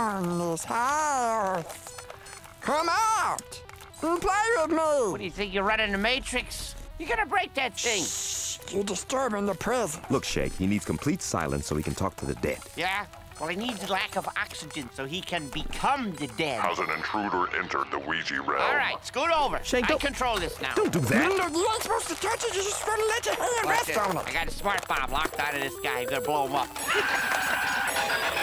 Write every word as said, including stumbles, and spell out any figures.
own this house. Come out and play with me. What do you think, you're running the Matrix? You're gonna break that thing. Shh, you're disturbing the present. Look, Shake, he needs complete silence so he can talk to the dead. Yeah? Well, he needs lack of oxygen so he can become the dead. Has an intruder entered the Ouija realm? All right, scoot over. Shake, I don't- control this now. Don't do that. No, you ain't supposed to touch it. You're just supposed to let your hand Watch rest this. on it. I got a smart bomb locked onto this guy. I'm gonna blow him up.